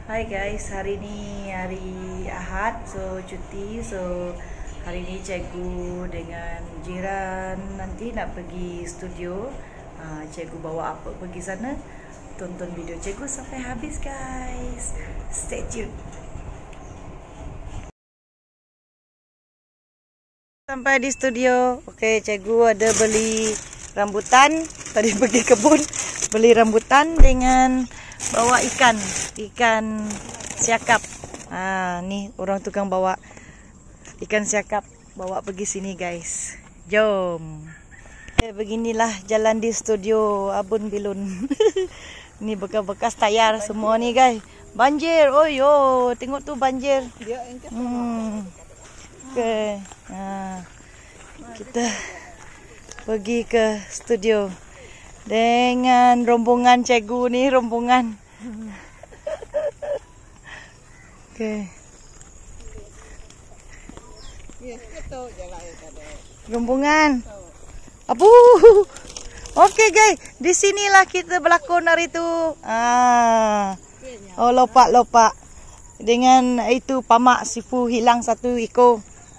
Hai guys, hari ini hari Ahad, so cuti. So hari ini cikgu dengan jiran nanti nak pergi studio. Cikgu bawa apa pergi sana. Tonton video cikgu sampai habis guys. Stay tune. Sampai di studio. Oke, cikgu ada beli rambutan. Tadi pergi kebun beli rambutan dengan bawa ikan siakap. Nih orang tukang bawa ikan siakap, bawa pergi sini guys. Jom. Beginilah jalan di studio Abun Bilun. Ini bekas-bekas tayar semua nih guys. Banjir, oh yo, tengok tuh banjir. Oke, kita pergi ke studio dengan rombongan cikgu nih, rombongan. Oke. Rombongan. Apu. Oke guys, di sinilah kita berlakon hari itu. Oh lopak. Dengan itu pamak sifu hilang satu ekor.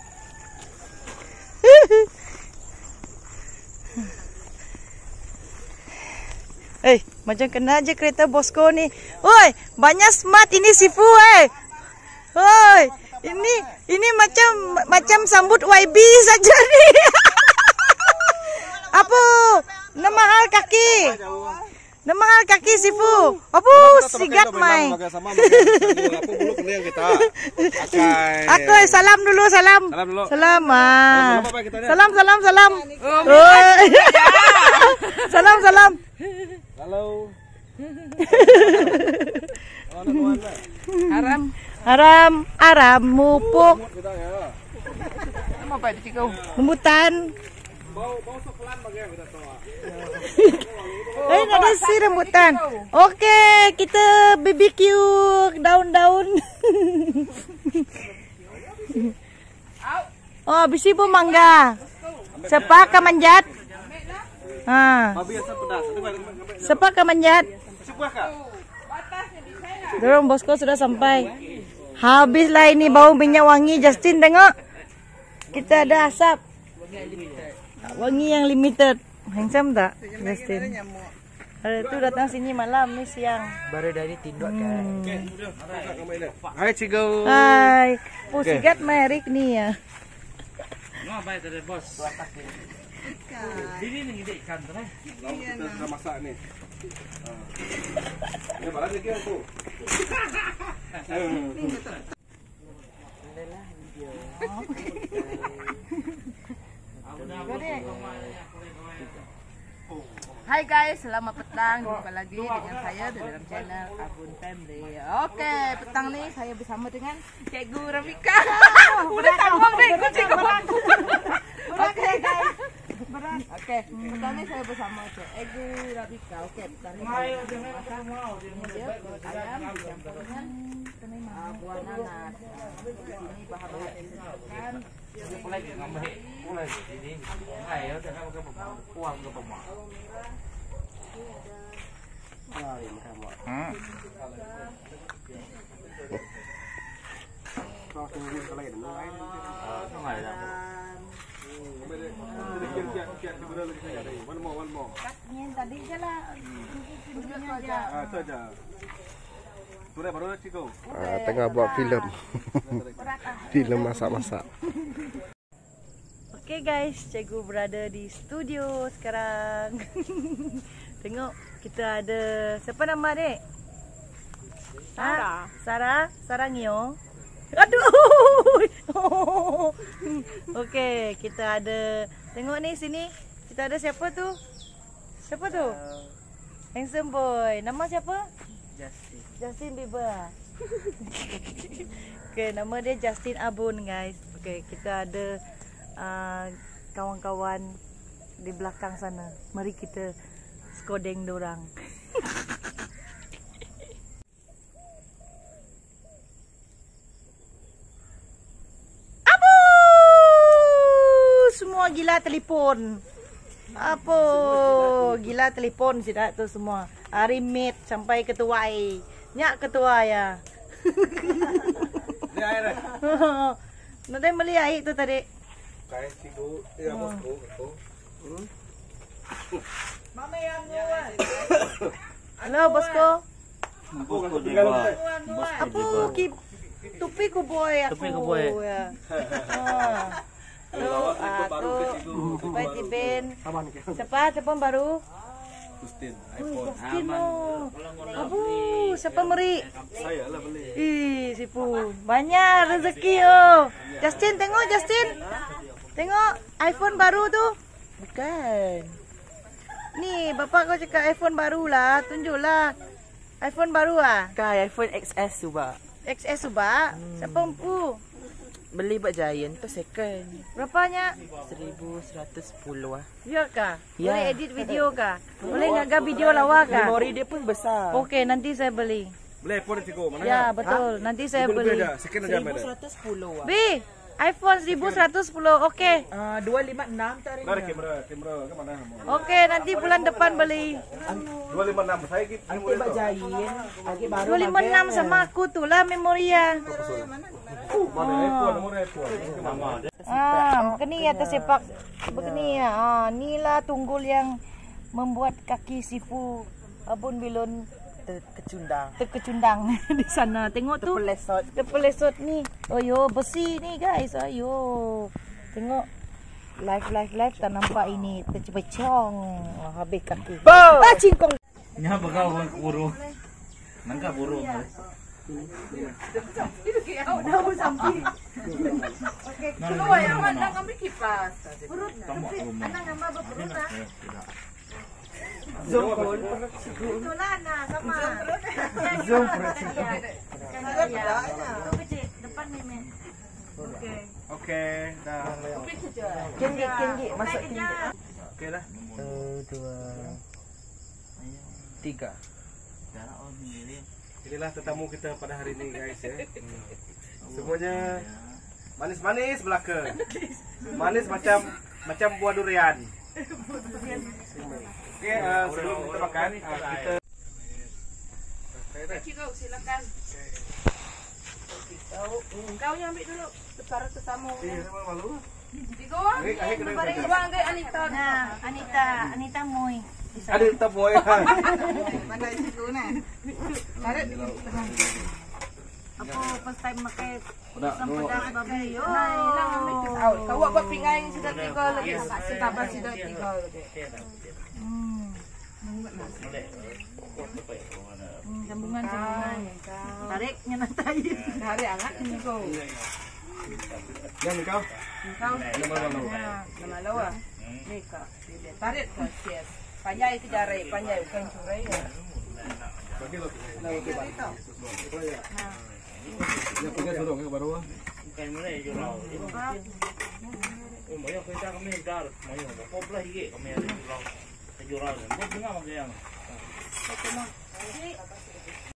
Macam kena aja kereta Bosco nih. Woi, banyak smart ini sifu, Woi, ini macam sambut YB saja nih. Apa? Nama hal kaki. Nama hal kaki sifu. Apa? Sigat mai. Aku salam dulu, salam. Salam. Salam. Halo. Aram mupuk. Rambutan. Ada si rambutan. Oke, kita BBQ daun-daun. Oh, bisi pun mangga. Siapa ka manjat? Siapa ka manjat? Dorong Bosco sudah sampai. Habislah ini bau minyak wangi. Justin tengok. Kita ada asap. Wangi yang limited. Handsome tak Justin? Ada tu datang sini malam ni siang. Baru dari tinduk kan. Hai cikgu. Hai. Sigat Merik ni ya. Ngapai tadi bos? Ini nih ikan tu nih. Kita sudah masak nih. Ini malah lagi aku. Hai guys, selamat petang. Jumpa lagi dengan saya di dalam channel Abun Family. Oke, petang nih saya bersama dengan Cikgu Ramika. Udah tanggung deh, kucing. Oke guys. Berat. Oke, petang nih saya bersama Cikgu Ramika. Oke, petang nih saya masak ayam dicampur dengan buah nanas. Ini bahan-bahan yang disediakan. Mulai ini. Ayo jangan pakai uang ke pemak. Tadi je lah. Tengah buat filem. Filem masak-masak. Oke guys, cikgu berada di studio sekarang. Tengok, kita ada siapa nama dek? Sarah Ngio. Aduh. Oke, kita ada. Tengok nih sini. Kita ada siapa tu? Siapa tu? Handsome boy. Nama siapa? Justin Bieber. Oke, nama dia Justin Abun guys. Oke, kita ada kawan-kawan di belakang sana. Mari kita skodeng dorang. Abu! Semua gila telefon. Apa? Gila telefon sidak tu semua. Hari meet sampai ketua. Nyak ketua ya. Ini air. Nanti beli air tu tadi. Kayak situ, ya bosku, betul. Mama yang buat. Halo bosku. Bosku juga. Apa tupi ku boy aku. Tupi ku boy. Ya. Halo, aku Baiti Ben. Siapa baru? Justin, Justin oh. Abu, siapa meri? Saya lah beli. Ih, sipu. Banyak rezeki oh. Justin, tengok Justin. Tengok iPhone baru tu. Bukan. Nih, bapak kau cakap iPhone baru lah. Tunjuklah. iPhone baru ah? Kai iPhone XS subak. XS subak. Siapa empu? Beli buat Giant tu second. Berapanya? 1110 lah. Ya kah? Ya. Boleh edit video kah? Boleh ngaga video lawa kah? Memori dia pun besar. Okey, nanti saya beli. Boleh iPhone Tigo mana? Ya, betul. Nanti saya beli. Second aja mana? 1110 lah. Bi, iPhone 1110. Okey. 256 tak Dari kamera ke mana? Okey, nanti bulan depan beli. 256 saya gitu. Nanti buat Giant. Lagi baru 256 sama aku tu lah memoria. Mana iPhone, nomor iPhone. Begini ya tersepak. Begini ya. Inilah tunggul yang membuat kaki sifu abun bilon terkecundang di sana. Tengok tu. Terpelesot ni. Oh yo, besi ni guys. Ayo. Tengok. Live tak nampak ini. Tercepecong. Habis kaki. Cingkong. Ini apa kau burung? Nangka burung. Keluar yang mana ngambil kipas. Perut. Anak nama berperut lah. Zoom perut. Itu Nana sama. Zoom perut. Itu kecil. Depan Meme. Oke, dah. Kenji. Masuk kenji. Oke dah. 2 3. Inilah tetamu kita pada hari ini guys ya. Semuanya manis-manis belaka. Manis macam buah durian. Oke, sebelum kita makan kita Cikgu silakan. Kau yang ambil dulu. Sekarang tersamu. malu. Cikgu. Buang ke Anita. Nah, Anita Moy. Ada kita boy. Mana cikgu nah. Tarik. Aku first time pakai pedas babi. Nah, hilang ambil tu. Kau buat pinggan sudah 3 lagi. Tambah sudah 3 lagi. Sambungan. Tarik nyana tayi. Tarik angat ni kau. Yang kau. Nama lawa. Ni kau. Tarik kau sias. Panjai ke jari, panjai bukan curai ya. Bagi lo. Ya punya suruh ke baru. Bukan mulai jurau. Oh, mau kita kami dar, mau kau belah hige kami ada jurau. Jurau. Mau dengar macam yang.